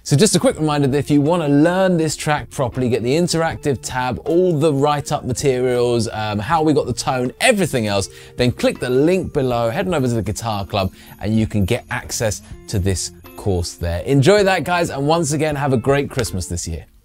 So just a quick reminder that if you want to learn this track properly, get the interactive tab, all the write-up materials, how we got the tone, everything else, then click the link below, head on over to the Guitar Club, and you can get access to this course there. Enjoy that, guys, and once again, have a great Christmas this year.